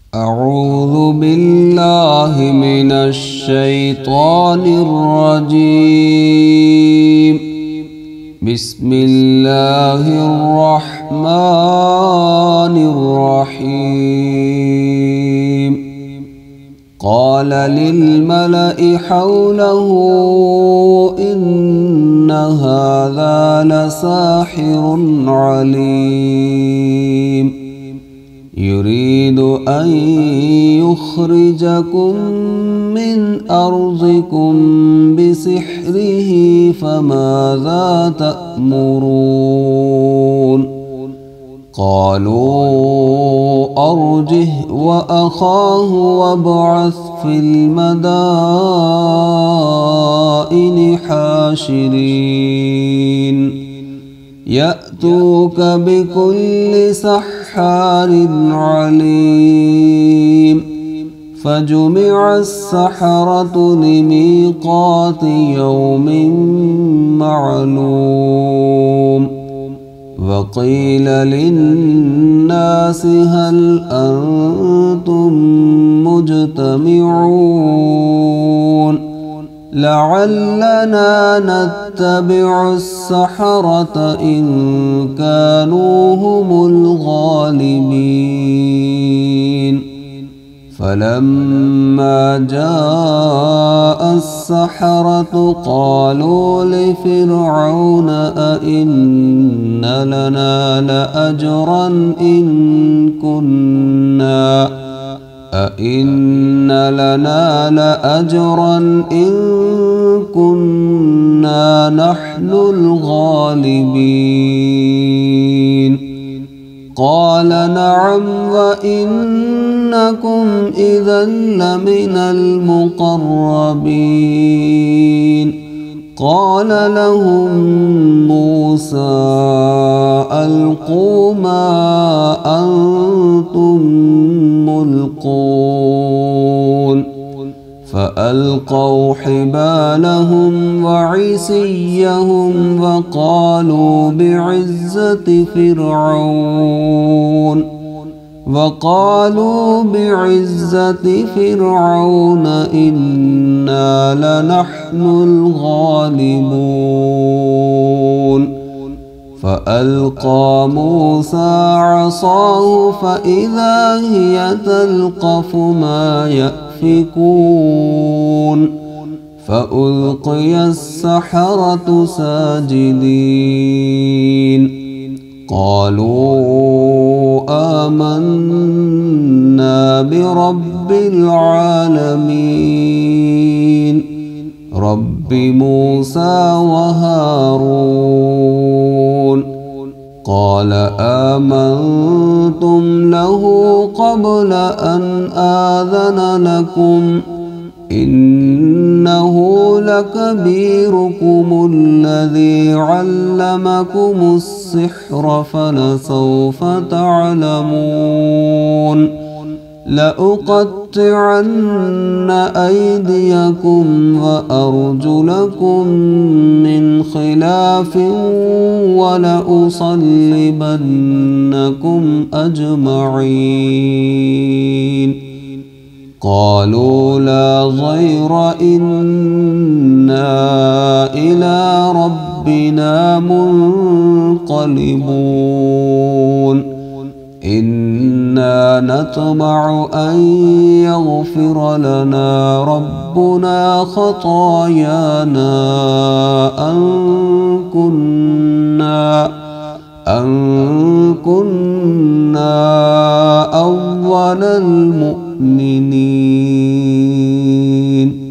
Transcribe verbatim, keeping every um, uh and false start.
أعوذ بالله من الشيطان الرجيم. بسم الله الرحمن الرحيم. قال للملأ حوله إن هذا لساحر عليم يريد أن يخرجكم من أرضكم بسحره فماذا تأمرون؟ قالوا أرجه وأخاه وابعث في المدائن حاشرين يأتوك بكل سحار عليم. فجمع السحرة لميقات يوم معلوم. وقيل للناس هل أنتم مجتمعون لعلنا نتبع السحرة إن كانوا هم الغالبين. فلما جاء السحرة قالوا لفرعون أئن لنا لأجرا إن كنا أئن لنا لأجرا إن كنا نحن الغالبين. قال نعم وإنكم إذا لمن المقربين. قال لهم موسى ألقوا ما أنتم ملقون. فألقوا حبالهم وعصيهم وقالوا بعزة فرعون وقالوا بعزة فرعون إنا لنحن الغالبون. فألقى موسى عصاه فإذا هي تلقف ما يأفكون. فألقي السحرة ساجدين قالوا آمنا برب العالمين رب موسى وهارون. قال آمنتم له قبل أن آذن لكم إنه لكبيركم الذي علمكم السحر فلسوف تعلمون. لأقطعن أيديكم وأرجلكم من خلاف ولأصلبنكم أجمعين. قالوا لا ضير إنا إلى ربنا منقلبون. إنا نطمع أن يغفر لنا ربنا خطايانا أن كنا أن كنا أول المؤمنين.